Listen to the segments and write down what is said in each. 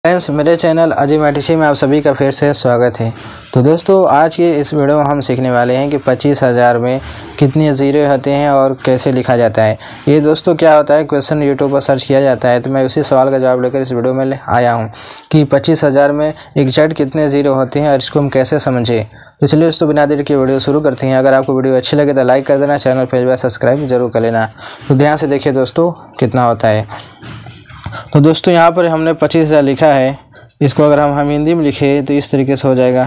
Friends, मेरे channel Ajay मैटिशी में आप सभी का फिर से स्वागत है। तो दोस्तों, आज के इस वीडियो में हम सीखने वाले हैं कि 25,000 में कितने ज़ीरो होते हैं और कैसे लिखा जाता है। ये दोस्तों क्या होता है, क्वेश्चन यूट्यूब पर सर्च किया जाता है, तो मैं उसी सवाल का जवाब लेकर इस वीडियो में आया हूँ कि 25,000 में एग्जैक्ट कितने ज़ीरो होते हैं और इसको हम कैसे समझें। तो चलिए दोस्तों, बिना देर के वीडियो शुरू करते हैं। अगर आपको वीडियो अच्छी लगे तो लाइक कर देना, चैनल पर सब्सक्राइब जरूर कर लेना। तो ध्यान से देखिए दोस्तों कितना होता है। तो दोस्तों, यहाँ पर हमने 25,000 लिखा है। इसको अगर हम हिंदी में लिखे तो इस तरीके से हो जाएगा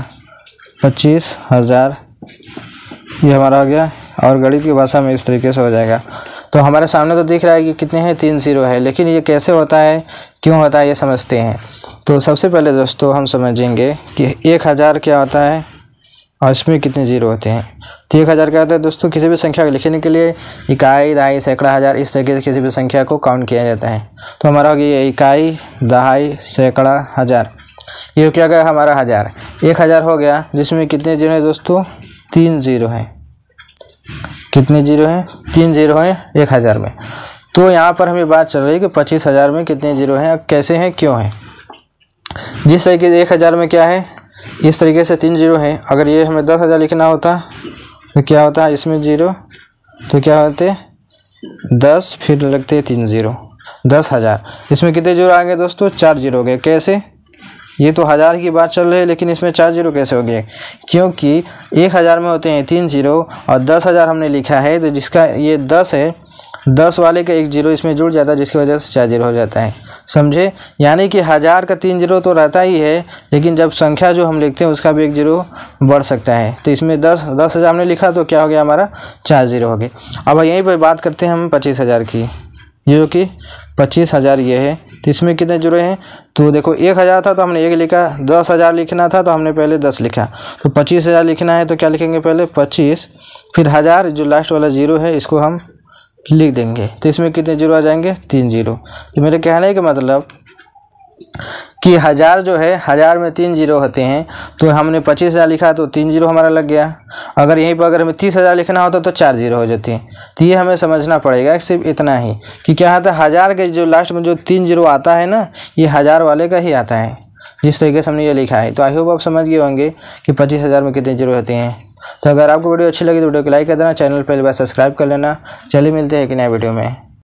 25,000, ये हमारा हो गया। और गणित की भाषा में इस तरीके से हो जाएगा। तो हमारे सामने तो दिख रहा है कि कितने हैं, 3 ज़ीरो है, लेकिन ये कैसे होता है, क्यों होता है, ये समझते हैं। तो सबसे पहले दोस्तों हम समझेंगे कि 1000 क्या होता है और इसमें कितने ज़ीरो होते हैं। तो 1000 क्या होता है दोस्तों, किसी भी संख्या को लिखने के लिए इकाई, दहाई, सैकड़ा, हज़ार, इस तरीके से किसी भी संख्या को काउंट किया जाता है। तो हमारा हो गया इकाई, दहाई, सैकड़ा, हज़ार। ये क्या गया हमारा 1000। 1000 हो गया, जिसमें कितने जीरो हैं दोस्तों, 3 ज़ीरो हैं। कितने ज़ीरो हैं, 3 ज़ीरो हैं 1000 में। तो यहाँ पर हमें बात चल रही है कि 25,000 में कितने ज़ीरो हैं, कैसे हैं, क्यों हैं। जिस तरीके से 1000 में क्या है, इस तरीके से 3 ज़ीरो हैं। अगर ये हमें 10,000 लिखना होता तो क्या होता है, इसमें ज़ीरो तो क्या होते 10, फिर लगते 3 ज़ीरो, 10,000। इसमें कितने ज़ीरो आएंगे दोस्तों, 4 ज़ीरो हो गए। कैसे, ये तो 1000 की बात चल रही है, लेकिन इसमें 4 ज़ीरो कैसे हो गए, क्योंकि 1000 में होते हैं 3 ज़ीरो और 10,000 हमने लिखा है, तो जिसका ये 10 है, 10 वाले का 1 ज़ीरो इसमें जुड़ जाता है, जिसकी वजह से 4 ज़ीरो हो जाता है। समझे, यानी कि 1000 का 3 ज़ीरो तो रहता ही है, लेकिन जब संख्या जो हम लिखते हैं उसका भी 1 ज़ीरो बढ़ सकता है। तो इसमें 10,000 हमने लिखा तो क्या हो गया, हमारा 4 ज़ीरो हो गए। अब यहीं पर बात करते हैं हम 25,000 की। ये जो कि 25,000 ये है, तो इसमें कितने ज़ीरो हैं, तो देखो 1000 था तो हमने 1 लिखा, 10,000 लिखना था तो हमने पहले 10 लिखा। तो 25,000 लिखना है तो क्या लिखेंगे, पहले 25, फिर 1000, जो लास्ट वाला ज़ीरो है इसको हम लिख देंगे। तो इसमें कितने ज़ीरो आ जाएंगे, 3 ज़ीरो। तो मेरे कहने का मतलब कि 1000 जो है, 1000 में 3 ज़ीरो होते हैं। तो हमने 25,000 लिखा तो 3 ज़ीरो हमारा लग गया। अगर यहीं पर अगर हमें 30,000 लिखना होता तो 4 ज़ीरो हो जाते हैं। तो ये हमें समझना पड़ेगा, सिर्फ इतना ही कि क्या आता है, 1000 के जो लास्ट में जो 3 ज़ीरो आता है ना, ये 1000 वाले का ही आता है, जिस तरीके से हमने ये लिखा है। तो आई होप आप समझ गए होंगे कि 25,000 में कितने ज़ीरो होते हैं। तो अगर आपको वीडियो अच्छी लगी तो वीडियो को लाइक कर देना, चैनल पर सब्सक्राइब कर लेना। चलिए मिलते हैं एक नए वीडियो में।